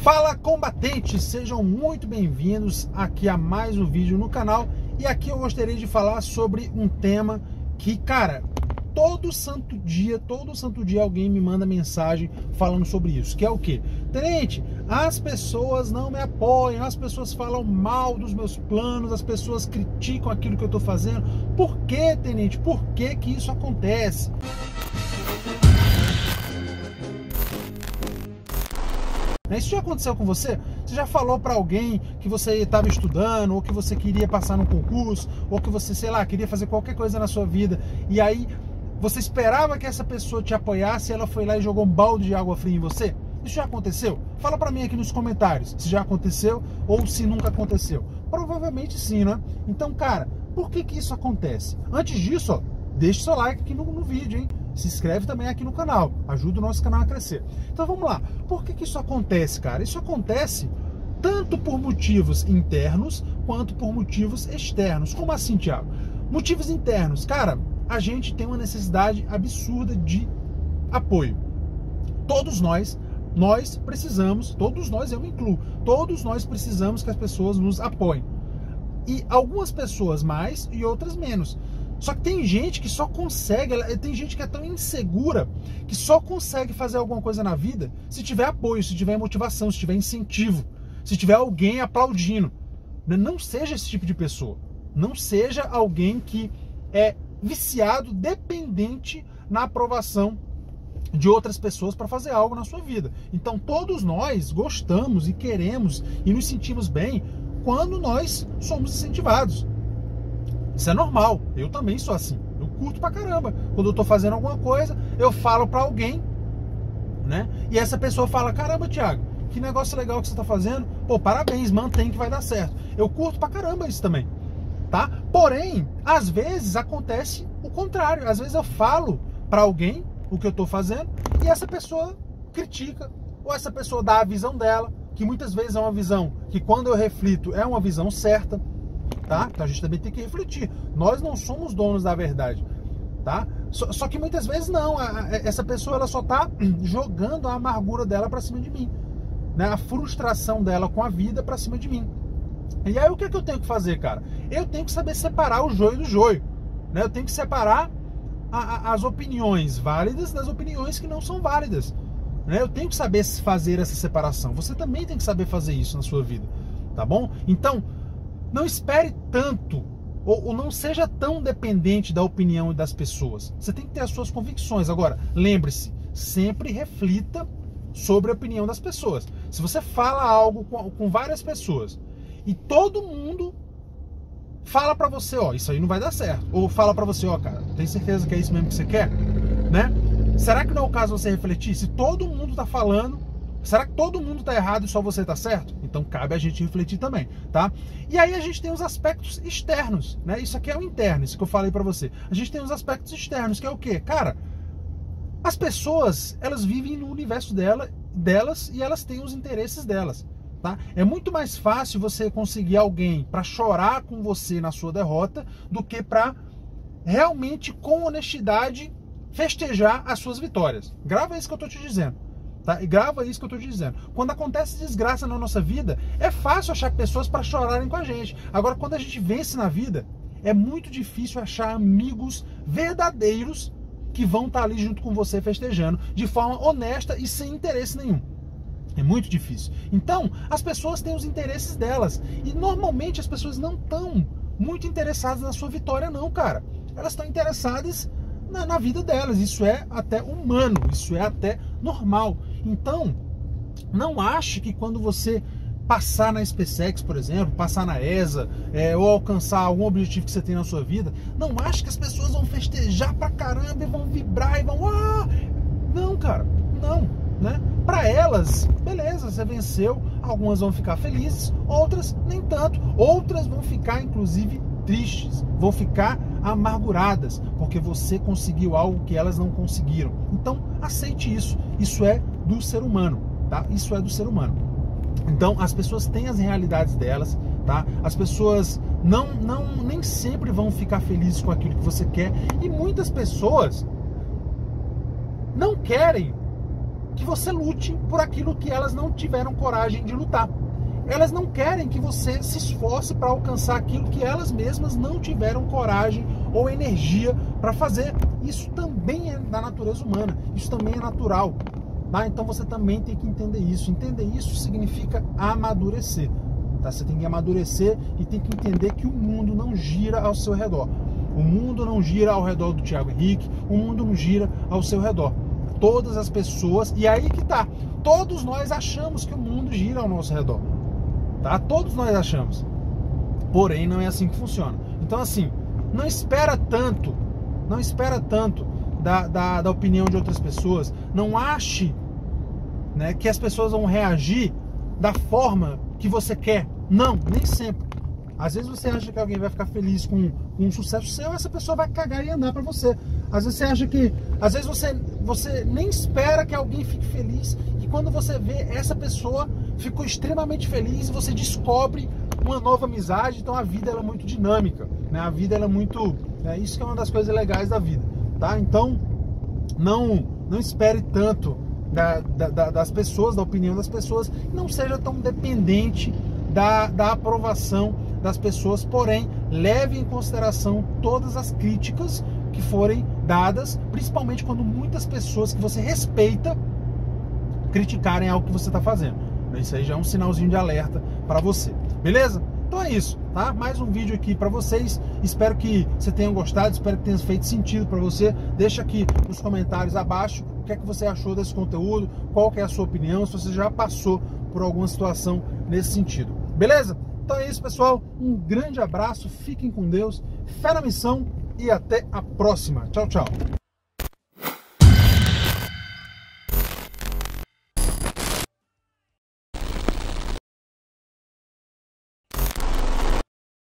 Fala, combatentes! Sejam muito bem-vindos aqui a mais um vídeo no canal. E aqui eu gostaria de falar sobre um tema que, cara, todo santo dia alguém me manda mensagem falando sobre isso, que é o quê? Tenente, as pessoas não me apoiam, as pessoas falam mal dos meus planos, as pessoas criticam aquilo que eu tô fazendo. Por que, Tenente? Por que que isso acontece? Isso já aconteceu com você? Você já falou para alguém que você estava estudando, ou que você queria passar num concurso, ou que você, sei lá, queria fazer qualquer coisa na sua vida, e aí você esperava que essa pessoa te apoiasse e ela foi lá e jogou um balde de água fria em você? Isso já aconteceu? Fala para mim aqui nos comentários se já aconteceu ou se nunca aconteceu. Provavelmente sim, né? Então, cara, por que que isso acontece? Antes disso, ó, deixa o seu like aqui no vídeo, hein? Se inscreve também aqui no canal, ajuda o nosso canal a crescer. Então vamos lá, por que que isso acontece, cara? Isso acontece tanto por motivos internos quanto por motivos externos. Como assim, Thiago? Motivos internos, cara, a gente tem uma necessidade absurda de apoio. Todos nós precisamos, todos nós, eu me incluo, todos nós precisamos que as pessoas nos apoiem. E algumas pessoas mais e outras menos. Só que tem gente que só consegue, tem gente que é tão insegura que só consegue fazer alguma coisa na vida se tiver apoio, se tiver motivação, se tiver incentivo, se tiver alguém aplaudindo. Não seja esse tipo de pessoa. Não seja alguém que é viciado, dependente na aprovação de outras pessoas para fazer algo na sua vida. Então todos nós gostamos e queremos e nos sentimos bem quando nós somos incentivados. Isso é normal, eu também sou assim, eu curto pra caramba. Quando eu tô fazendo alguma coisa, eu falo pra alguém, né? E essa pessoa fala, caramba, Thiago, que negócio legal que você tá fazendo. Pô, parabéns, mantém que vai dar certo. Eu curto pra caramba isso também, tá? Porém, às vezes acontece o contrário. Às vezes eu falo pra alguém o que eu tô fazendo e essa pessoa critica, ou essa pessoa dá a visão dela, que muitas vezes é uma visão que quando eu reflito é uma visão certa. Tá? Então a gente também tem que refletir. Nós não somos donos da verdade, tá? Só que muitas vezes não. Essa pessoa ela só tá jogando a amargura dela para cima de mim, né? A frustração dela com a vida para cima de mim. E aí o que é que eu tenho que fazer, cara? Eu tenho que saber separar o joio do joio, né? Eu tenho que separar as opiniões válidas das opiniões que não são válidas, né? Eu tenho que saber fazer essa separação. Você também tem que saber fazer isso na sua vida, tá bom? Então não espere tanto, ou não seja tão dependente da opinião das pessoas. Você tem que ter as suas convicções. Agora, lembre-se, sempre reflita sobre a opinião das pessoas. Se você fala algo com várias pessoas e todo mundo fala pra você, ó, isso aí não vai dar certo. Ou fala pra você, ó, cara, tem certeza que é isso mesmo que você quer? Né? Será que não é o caso você refletir? Se todo mundo tá falando, será que todo mundo tá errado e só você tá certo? Então cabe a gente refletir também, tá? E aí a gente tem os aspectos externos, né? Isso aqui é o interno, isso que eu falei pra você. A gente tem os aspectos externos, que é o quê? Cara, as pessoas, elas vivem no universo delas e elas têm os interesses delas, tá? É muito mais fácil você conseguir alguém pra chorar com você na sua derrota do que pra realmente, com honestidade, festejar as suas vitórias. Grava isso que eu tô te dizendo. Tá? E grava isso que eu tô te dizendo. Quando acontece desgraça na nossa vida, é fácil achar pessoas para chorarem com a gente. Agora, quando a gente vence na vida, é muito difícil achar amigos verdadeiros que vão estar ali junto com você festejando de forma honesta e sem interesse nenhum. É muito difícil. Então, as pessoas têm os interesses delas. E normalmente as pessoas não estão muito interessadas na sua vitória, não, cara. Elas estão interessadas na vida delas. Isso é até humano, isso é até normal. Então, não ache que quando você passar na SpaceX, por exemplo, passar na ESA, ou alcançar algum objetivo que você tem na sua vida, não ache que as pessoas vão festejar pra caramba e vão vibrar e vão... Ah! Não, cara, não, né? Pra elas, beleza, você venceu, algumas vão ficar felizes, outras nem tanto, outras vão ficar, inclusive, tristes, vão ficar amarguradas, porque você conseguiu algo que elas não conseguiram. Então, aceite isso. Isso é do ser humano, tá? Isso é do ser humano. Então, as pessoas têm as realidades delas, tá? As pessoas nem sempre vão ficar felizes com aquilo que você quer, e muitas pessoas não querem que você lute por aquilo que elas não tiveram coragem de lutar. Elas não querem que você se esforce para alcançar aquilo que elas mesmas não tiveram coragem ou energia para fazer. Isso também é da natureza humana, isso também é natural. Tá? Então você também tem que entender isso. Entender isso significa amadurecer. Tá? Você tem que amadurecer e tem que entender que o mundo não gira ao seu redor. O mundo não gira ao redor do Thiago Henrique, o mundo não gira ao seu redor. Todas as pessoas, e aí que tá, todos nós achamos que o mundo gira ao nosso redor. Tá? Todos nós achamos. Porém, não é assim que funciona. Então, assim, não espera tanto da opinião de outras pessoas. Não ache, né, que as pessoas vão reagir da forma que você quer. Não, nem sempre. Às vezes você acha que alguém vai ficar feliz com um sucesso seu, essa pessoa vai cagar e andar pra você. Às vezes você acha que... Às vezes você nem espera que alguém fique feliz, e quando você vê, essa pessoa ficou extremamente feliz e você descobre uma nova amizade. Então a vida ela é muito dinâmica, né? A vida ela é muito... isso que é uma das coisas legais da vida, tá? Então não espere tanto das pessoas, da opinião das pessoas, não seja tão dependente da aprovação das pessoas, porém leve em consideração todas as críticas que forem dadas, principalmente quando muitas pessoas que você respeita criticarem algo que você está fazendo. Isso aí já é um sinalzinho de alerta para você, beleza? Então é isso, tá? Mais um vídeo aqui para vocês. Espero que você tenha gostado, espero que tenha feito sentido para você. Deixa aqui nos comentários abaixo o que é que você achou desse conteúdo, qual que é a sua opinião, se você já passou por alguma situação nesse sentido, beleza? Então é isso, pessoal. Um grande abraço, fiquem com Deus, fé na missão e até a próxima. Tchau, tchau.